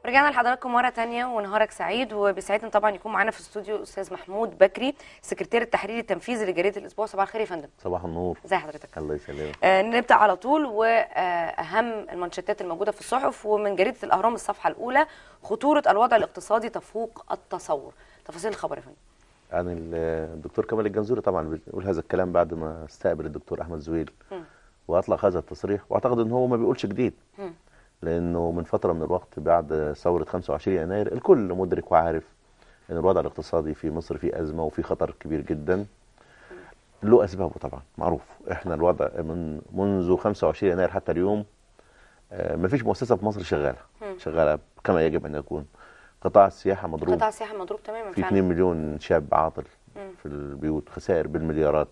رجعنا لحضراتكم مرة تانية ونهارك سعيد، وبيسعدنا طبعا يكون معانا في الاستوديو أستاذ محمود بكري، سكرتير التحرير التنفيذي لجريدة الأسبوع. صباح الخير يا فندم. صباح النور. ازي حضرتك؟ الله يسلمك. نبدأ على طول، وأهم المانشيتات الموجودة في الصحف ومن جريدة الأهرام الصفحة الأولى: خطورة الوضع الاقتصادي تفوق التصور. تفاصيل الخبر يا فندم. يعني الدكتور كمال الجنزوري طبعا بيقول هذا الكلام بعد ما استقبل الدكتور أحمد زويل وأطلق هذا التصريح، وأعتقد إن هو ما بيقولش جديد، لأنه من فترة من الوقت بعد ثورة 25 يناير الكل مدرك وعارف أن الوضع الاقتصادي في مصر فيه أزمة وفي خطر كبير جدا. له أسبابه طبعا معروف. إحنا الوضع منذ 25 يناير حتى اليوم ما فيش مؤسسة في مصر شغالة كما يجب أن يكون. قطاع السياحة مضروب، قطاع السياحة مضروب تماما، في 2 مليون شاب عاطل في البيوت، خسائر بالمليارات.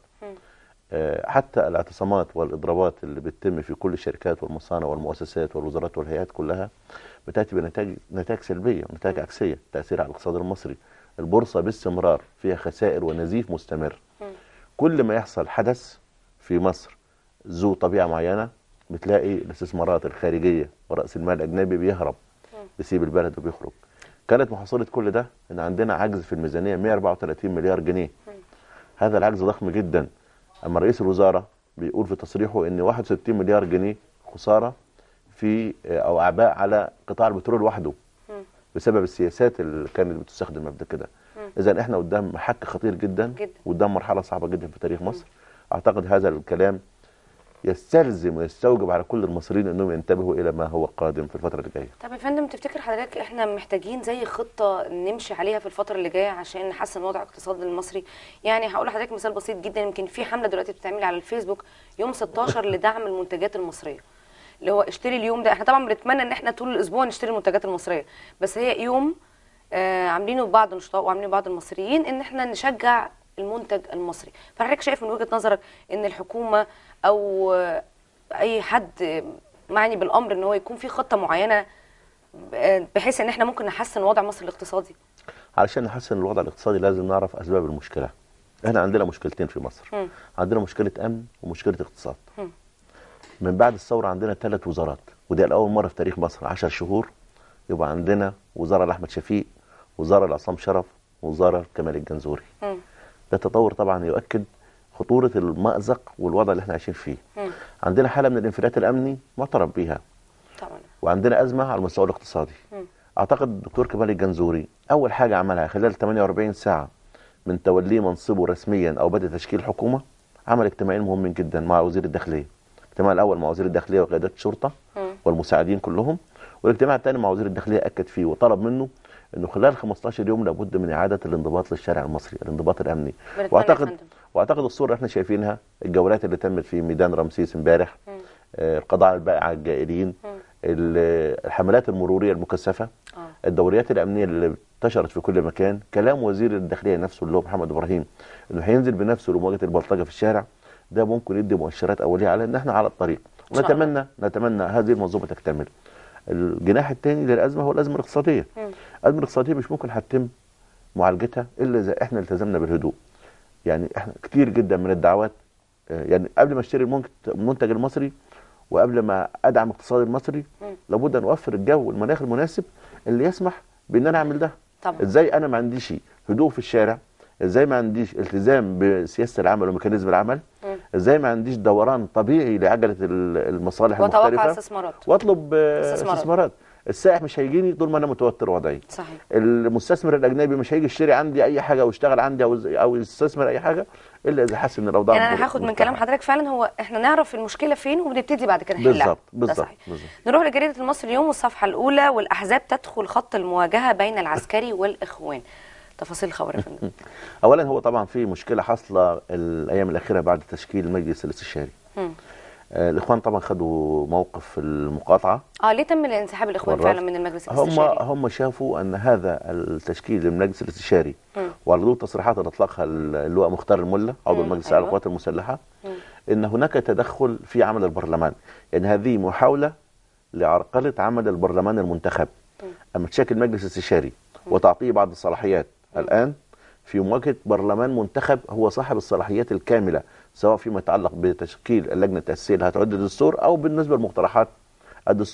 حتى الاعتصامات والإضرابات اللي بتتم في كل الشركات والمصانع والمؤسسات والوزارات والهيئات كلها بتأتي بنتائج سلبية ونتائج عكسية، تأثير على الاقتصاد المصري. البورصة باستمرار فيها خسائر ونزيف مستمر. كل ما يحصل حدث في مصر ذو طبيعة معينة بتلاقي الاستثمارات الخارجية ورأس المال الأجنبي بيهرب، بيسيب البلد وبيخرج. كانت محصلة كل ده ان عندنا عجز في الميزانية 134 مليار جنيه. هذا العجز ضخم جدا. اما رئيس الوزراء بيقول في تصريحه ان 61 مليار جنيه خسارة في او اعباء على قطاع البترول وحده بسبب السياسات اللي كانت بتستخدم قبل كده. اذا احنا قدام محك خطير جدا وقدام مرحلة صعبة جدا في تاريخ مصر. اعتقد هذا الكلام يستلزم ويستوجب على كل المصريين انهم ينتبهوا الى ما هو قادم في الفتره اللي جايه. طب يا فندم، تفتكر حضرتك احنا محتاجين زي خطه نمشي عليها في الفتره اللي جايه عشان نحسن وضع الاقتصاد المصري؟ يعني هقول لحضرتك مثال بسيط جدا. يمكن في حمله دلوقتي بتتعمل على الفيسبوك يوم 16 لدعم المنتجات المصريه، اللي هو اشتري اليوم ده. احنا طبعا بنتمنى ان احنا طول الاسبوع نشتري المنتجات المصريه، بس هي يوم عاملينه بعض النشطاء وعاملينه بعض المصريين ان احنا نشجع المنتج المصري. فحضرتك شايف من وجهه نظرك ان الحكومه او اي حد معني بالامر ان هو يكون في خطه معينه بحيث ان احنا ممكن نحسن وضع مصر الاقتصادي؟ علشان نحسن الوضع الاقتصادي لازم نعرف اسباب المشكله. احنا عندنا مشكلتين في مصر. عندنا مشكله امن ومشكله اقتصاد. من بعد الثوره عندنا 3 وزارات، ودي الاول مره في تاريخ مصر 10 شهور يبقى عندنا وزاره لاحمد شفيق، وزاره لعصام شرف، وزاره كمال الجنزوري. ده تطور طبعا يؤكد خطورة المأزق والوضع اللي احنا عايشين فيه. عندنا حالة من الانفلات الأمني معترف بيها طبعا، وعندنا أزمة على المستوى الاقتصادي. أعتقد الدكتور كمال الجنزوري أول حاجة عملها خلال 48 ساعة من توليه منصبه رسميا أو بدء تشكيل حكومة، عمل اجتماعين مهمين جدا مع وزير الداخلية. الاجتماع الأول مع وزير الداخلية وقيادات الشرطة والمساعدين كلهم، والاجتماع الثاني مع وزير الداخلية أكد فيه وطلب منه انه خلال 15 يوم لابد من اعاده الانضباط للشارع المصري، الانضباط الامني. واعتقد الصوره اللي احنا شايفينها، الجولات اللي تمت في ميدان رمسيس امبارح، القضاء البائع على الجائرين، الحملات المروريه المكثفه، الدوريات الامنيه اللي انتشرت في كل مكان، كلام وزير الداخليه نفسه اللي هو محمد ابراهيم انه هينزل بنفسه لمواجهه البلطجه في الشارع، ده ممكن يدي مؤشرات اوليه على ان احنا على الطريق. ونتمنى هذه المنظومه تكتمل. الجناح الثاني للازمه هو الازمه الاقتصاديه. الازمه الاقتصاديه مش ممكن هتتم معالجتها الا اذا احنا التزمنا بالهدوء. يعني احنا كتير جدا من الدعوات، يعني قبل ما اشتري المنتج المصري وقبل ما ادعم الاقتصاد المصري لابد ان اوفر الجو والمناخ المناسب اللي يسمح بان انا اعمل ده. طبعا. ازاي انا ما عنديش هدوء في الشارع؟ ازاي ما عنديش التزام بسياسه العمل وميكانيزم العمل؟ ازاي ما عنديش دوران طبيعي لعجله المصالح المختلفه واتوقع استثمارات واطلب استثمارات؟ السائح مش هيجيني طول ما انا متوتر وضعي. صحيح. المستثمر الاجنبي مش هيجي يشتري عندي اي حاجه ويشتغل عندي او يستثمر اي حاجه الا اذا حس ان الاوضاع يعني انا هاخد من كلام حضرتك فعلا هو احنا نعرف المشكله فين وبنبتدي بعد كده نحلها. بالظبط. نروح لجريده المصري اليوم والصفحه الاولى: والاحزاب تدخل خط المواجهه بين العسكري والاخوان. تفاصيل الخبر يا فندم. اولا هو طبعا في مشكله حاصله الايام الاخيره بعد تشكيل المجلس الاستشاري. الاخوان طبعا خدوا موقف في المقاطعه. ليه تم الانسحاب الاخوان فعلا من المجلس الاستشاري؟ هم شافوا ان هذا التشكيل للمجلس الاستشاري وعلى ضوء تصريحات اللي اطلقها اللواء مختار الملا عضو المجلس الاعلى للقوات المسلحه ان هناك تدخل في عمل البرلمان، يعني هذه محاوله لعرقله عمل البرلمان المنتخب. اما تشكل مجلس استشاري وتعطيه بعض الصلاحيات الان في مواجهه برلمان منتخب هو صاحب الصلاحيات الكامله، سواء فيما يتعلق بتشكيل اللجنه التاسيسيه اللي هتعد الدستور او بالنسبه لمقترحات الدستور.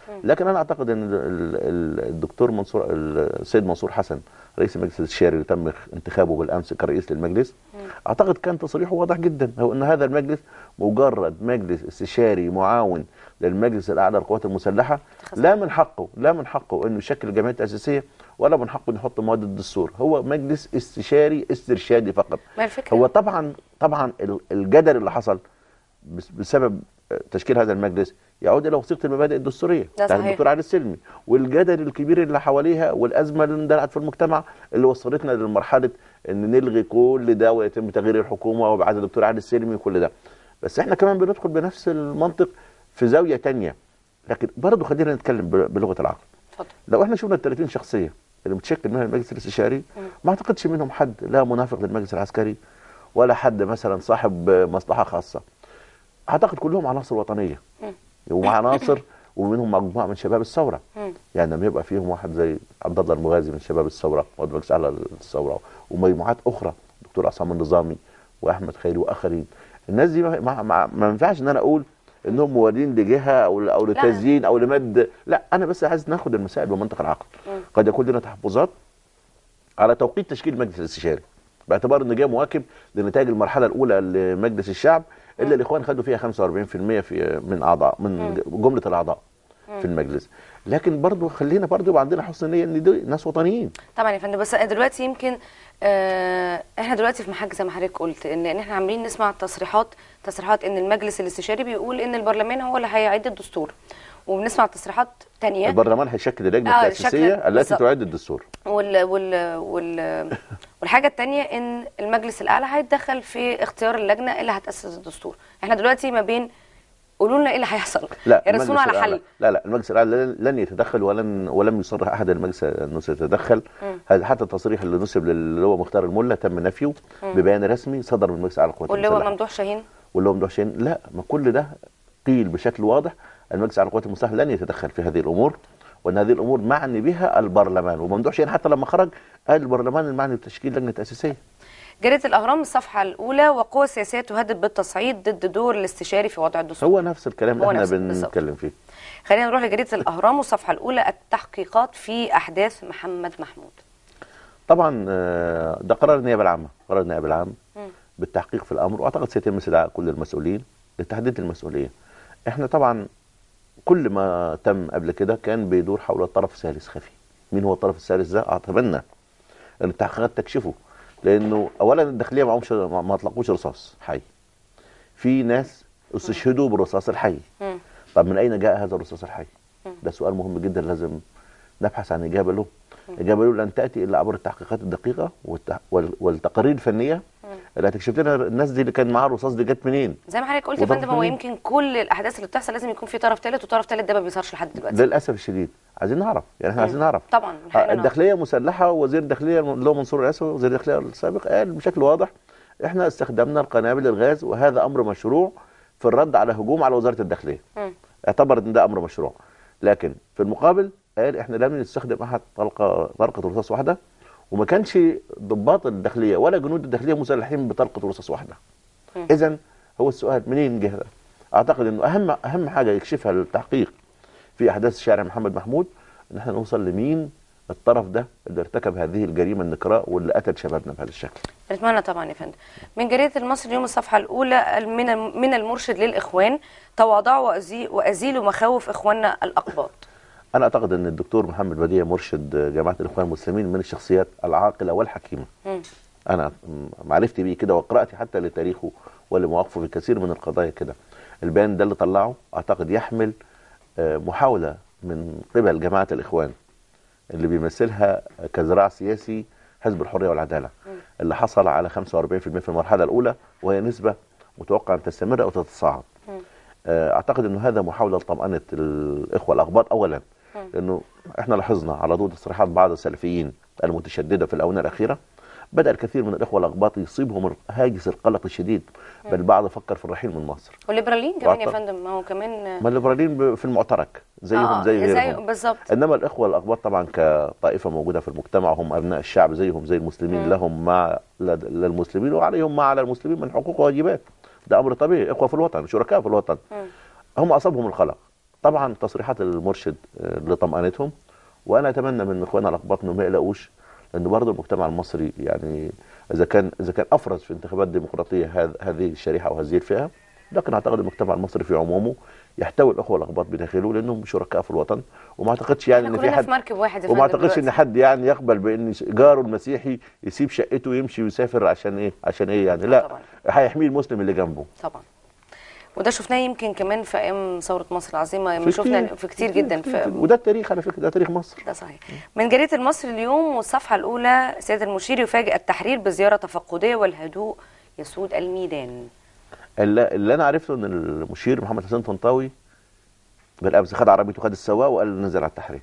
لكن انا اعتقد ان الدكتور منصور، السيد منصور حسن رئيس المجلس الاستشاري اللي تم انتخابه بالامس كرئيس للمجلس، اعتقد كان تصريحه واضح جدا، هو ان هذا المجلس مجرد مجلس استشاري معاون للمجلس الاعلى للقوات المسلحه، لا من حقه انه يشكل الجمعيه التاسيسيه، ولا من حقه انه يحط مواد الدستور، هو مجلس استشاري استرشادي فقط. ما الفكرة؟ هو طبعا الجدل اللي حصل بسبب تشكيل هذا المجلس يعود الى وثيقه المبادئ الدستوريه بتاعت الدكتور علي السلمي، والجدل الكبير اللي حواليها، والازمه اللي اندلعت في المجتمع اللي وصلتنا لمرحله ان نلغي كل ده ويتم تغيير الحكومه وابعاد الدكتور علي السلمي وكل ده. بس احنا كمان بندخل بنفس المنطق في زاويه ثانيه، لكن برضه خلينا نتكلم بلغه العقل. اتفضل. لو احنا شفنا ال 30 شخصيه اللي متشكل منها المجلس الاستشاري، ما اعتقدش منهم حد لا منافق للمجلس العسكري ولا حد مثلا صاحب مصلحه خاصه. اعتقد كلهم عناصر وطنيه وعناصر، ومنهم مجموعه من شباب الثوره. يعني لما يبقى فيهم واحد زي عبد الله المغازي من شباب الثوره وعضو مجلس اعلى الثوره، ومجموعات اخرى، دكتور عصام النظامي واحمد خيري واخرين، الناس دي ما ينفعش ان انا اقول انهم موالين لجهه او لتزيين او لمد، لا، انا بس عايز ناخد المسائل بمنطق العقل. قد يكون لنا تحفظات على توقيت تشكيل المجلس الاستشاري باعتبار انه جاء مواكب لنتائج المرحله الاولى لمجلس الشعب، اللي الاخوان خدوا فيها 45% من اعضاء من جمله الاعضاء في المجلس. لكن برضه خلينا برضه يبقى عندنا حسن نيه ان دول ناس وطنيين. طبعا يا فندم، بس دلوقتي يمكن احنا دلوقتي في محك زي ما حضرتك قلت ان احنا عاملين نسمع تصريحات ان المجلس الاستشاري بيقول ان البرلمان هو اللي هيعد الدستور، وبنسمع تصريحات تانية البرلمان هيشكل اللجنه التاسيسيه التي تعد الدستور. والحاجه الثانيه ان المجلس الاعلى هيتدخل في اختيار اللجنه اللي هتاسس الدستور. احنا دلوقتي ما بين قولوا لنا ايه اللي هيحصل، يرسونا على حل. لا المجلس الاعلى لن يتدخل ولم يصرح احد المجلس انه سيتدخل. حتى التصريح اللي نسب اللي هو مختار الملا تم نفيه ببيان رسمي صدر من المجلس الاعلى للقوات المسلحه. واللي هو ممدوح شاهين لا، ما كل ده قيل بشكل واضح. المجلس الاعلى للقوات المسلحه لن يتدخل في هذه الامور، وان هذه الامور معني بها البرلمان. وممدوح شاهين حتى لما خرج قال البرلمان المعني بتشكيل لجنه تاسيسيه. جريدة الأهرام الصفحة الأولى: وقوى سياسية تهدد بالتصعيد ضد دور الاستشاري في وضع الدستور. هو نفس الكلام اللي احنا بنتكلم فيه. خلينا نروح لجريدة الأهرام والصفحة الأولى: التحقيقات في أحداث محمد محمود. طبعا ده قرار النيابة العامة، بالتحقيق في الأمر، وأعتقد سيتم استدعاء كل المسؤولين لتحديد المسؤولية. احنا طبعا كل ما تم قبل كده كان بيدور حول الطرف الثالث خفي. مين هو الطرف الثالث ده؟ أتمنى أن التحقيقات تكشفه، لانه اولا الداخليه ما اطلقوش رصاص حي. في ناس استشهدوا بالرصاص الحي. طب من اين جاء هذا الرصاص الحي؟ ده سؤال مهم جدا لازم نبحث عن اجابه له. اجابه له لن تاتي الا عبر التحقيقات الدقيقه والتقارير الفنيه اللي هتكشف لنا الناس دي اللي كان معاها الرصاص دي جت منين. زي ما حضرتك قلت يا فندم، هو يمكن كل الاحداث اللي بتحصل لازم يكون في طرف ثالث، وطرف ثالث ده ما بيظهرش لحد دلوقتي للاسف الشديد. عايزين نعرف، يعني احنا عايزين نعرف. طبعا الداخليه مسلحه، وزير الداخليه اللي هو منصور الاسود وزير الداخليه السابق قال بشكل واضح احنا استخدمنا القنابل الغاز، وهذا امر مشروع في الرد على هجوم على وزاره الداخليه. اعتبر ان ده امر مشروع، لكن في المقابل قال احنا لم نستخدم احد طلقه رصاص واحده، وما كانش ضباط الداخليه ولا جنود الداخليه مسلحين بطلقه رصاص واحده. اذا هو السؤال منين جه؟ اعتقد انه اهم حاجه يكشفها التحقيق في احداث شارع محمد محمود ان احنا نوصل لمين الطرف ده اللي ارتكب هذه الجريمه النكراء واللي قتل شبابنا بهذا الشكل. نتمنى طبعا يا فندم. من جريده المصري اليوم الصفحه الاولى: من المرشد للاخوان: تواضعوا وازيلوا مخاوف اخواننا الاقباط. انا اعتقد ان الدكتور محمد بديع مرشد جماعه الاخوان المسلمين من الشخصيات العاقله والحكيمه. انا معرفتي بيه كده وقراتي حتى لتاريخه ولمواقفه في كثير من القضايا كده. البيان ده اللي طلعه اعتقد يحمل محاوله من قبل جماعه الاخوان اللي بيمثلها كذراع سياسي حزب الحريه والعداله، اللي حصل على 45% في المرحله الاولى، وهي نسبه متوقع ان تستمر او تتصاعد. اعتقد انه هذا محاوله لطمانه الاخوه الاقباط اولا، لانه احنا لاحظنا على ضوء تصريحات بعض السلفيين المتشدده في الاونه الاخيره بدأ الكثير من الإخوة الأقباط يصيبهم هاجس القلق الشديد، بل البعض فكر في الرحيل من مصر. والليبراليين كمان يا فندم، ما هو كمان ما الليبراليين في المعترك زيهم زي غيرهم بالظبط. إنما الإخوة الأقباط طبعا كطائفة موجودة في المجتمع هم أبناء الشعب زيهم زي المسلمين، لهم ما للمسلمين وعليهم ما على المسلمين من حقوق وواجبات. ده أمر طبيعي، إخوة في الوطن، شركاء في الوطن. هم أصابهم القلق طبعا تصريحات المرشد لطمأنتهم، وانا اتمنى من اخواننا الاقباط انهم ما يقلقوش، لان برضه المجتمع المصري يعني اذا كان افرز في انتخابات ديمقراطيه هذه الشريحه او هذه الفئه، لكن اعتقد المجتمع المصري في عمومه يحتوي الاخوه الاقباط بداخله، لانهم شركاء في الوطن، وما اعتقدش يعني احنا ان في كلنا في حد، مركب واحد يا وما فندم اعتقدش ان دلوقتي. حد يعني يقبل بان جاره المسيحي يسيب شقته ويمشي ويسافر عشان ايه؟ عشان ايه يعني؟ لا، طبعا هيحميه المسلم اللي جنبه. طبعا. وده شفناه يمكن كمان في ايام ثوره مصر العظيمه، لما في شفنا كتير في كتير جدا وده التاريخ على فكره، ده تاريخ مصر. ده صحيح. من جريده المصري اليوم والصفحه الاولى، سياده المشير يفاجئ التحرير بزياره تفقديه والهدوء يسود الميدان. اللي انا عرفته ان المشير محمد حسين طنطاوي بالامس خد عربيته وخد السواق وقال نزل على التحرير.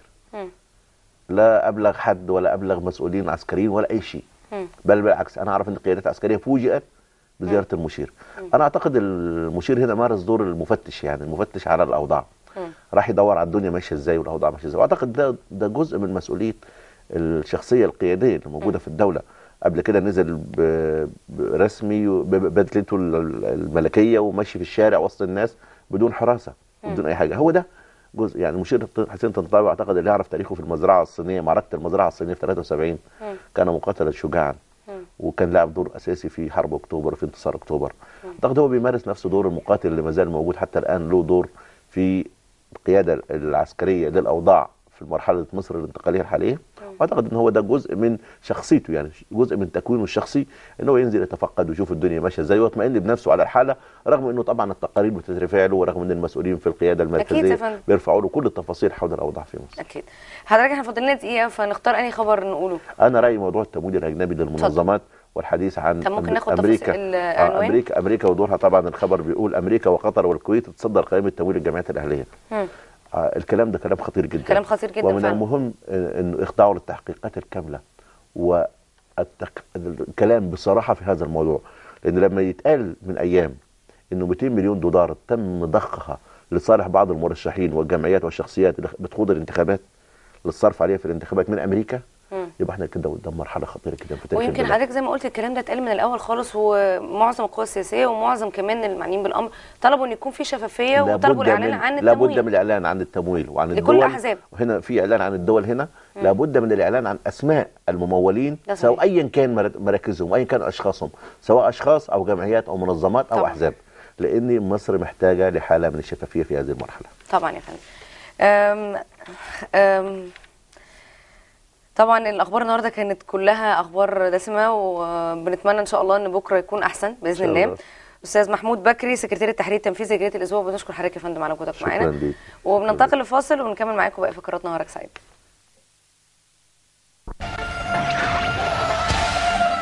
لا ابلغ حد ولا ابلغ مسؤولين عسكريين ولا اي شيء، بل بالعكس انا اعرف ان القيادات العسكريه فوجئت بزياره المشير. انا اعتقد المشير هنا مارس دور المفتش، يعني المفتش على الاوضاع، راح يدور على الدنيا ماشيه ازاي والاوضاع ماشيه ازاي، واعتقد ده جزء من مسؤوليه الشخصيه القياديه اللي موجوده في الدوله. قبل كده نزل برسمي ببدلته الملكيه وماشي في الشارع وسط الناس بدون حراسه وبدون اي حاجه. هو ده جزء، يعني المشير حسين طنطاوي اعتقد اللي يعرف تاريخه في المزرعه الصينيه، معركه المزرعه الصينيه في 73 كان مقاتلا شجاعا، وكان لاعب دور اساسي في حرب اكتوبر وفي انتصار اكتوبر. اعتقد هو بيمارس نفس دور المقاتل اللي ما زال موجود حتى الان، له دور في القياده العسكريه للاوضاع في مرحله مصر الانتقاليه الحاليه. واعتقد ان هو ده جزء من شخصيته، يعني جزء من تكوينه الشخصي، ان هو ينزل يتفقد ويشوف الدنيا ماشيه ازاي ويطمئن بنفسه على الحاله، رغم انه طبعا التقارير بتترفع له، ورغم ان المسؤولين في القياده المركزيه بيرفعوا له كل التفاصيل حول الاوضاع في مصر. اكيد. حضرتك احنا فاضل لنا دقيقه، فنختار انهي خبر نقوله؟ انا رايي موضوع التمويل الاجنبي للمنظمات والحديث عن طب ممكن ناخد امريكا. العنوان؟ امريكا ودورها. طبعا الخبر بيقول امريكا وقطر والكويت تتصدر قائمه تمويل الجمعيات الاهليه. الكلام ده كلام خطير جدا، كلام خطير جدا، ومن المهم انه اخضاعه للتحقيقات الكامله والكلام بصراحه في هذا الموضوع، لان لما يتقال من ايام انه 200 مليون دولار تم ضخها لصالح بعض المرشحين والجمعيات والشخصيات اللي بتخوض الانتخابات للصرف عليها في الانتخابات من امريكا، يبقى احنا كده قدام مرحله خطيره جدا في تاريخ ويمكن البلد. حضرتك زي ما قلت الكلام ده اتقال من الاول خالص، ومعظم القوى السياسيه ومعظم كمان المعنيين بالامر طلبوا ان يكون في شفافيه، وطلبوا الاعلان عن التمويل. لابد من الاعلان عن التمويل وعن لكل الدول. الاحزاب. وهنا في اعلان عن الدول هنا، لابد من الاعلان عن اسماء الممولين، سواء ايا كان مراكزهم وايا كان اشخاصهم، سواء اشخاص او جمعيات او منظمات او احزاب، لان مصر محتاجه لحاله من الشفافيه في هذه المرحله. طبعا يا فندم. طبعا الاخبار النهارده كانت كلها اخبار دسمه، وبنتمنى ان شاء الله ان بكره يكون احسن باذن الله. استاذ محمود بكري سكرتير التحرير التنفيذي لجريده الاسبوع، بنشكر حضرتك يا فندم على وجودك معانا، وبننتقل لفاصل ونكمل معاكم باقي فقراتنا. نهارك سعيد.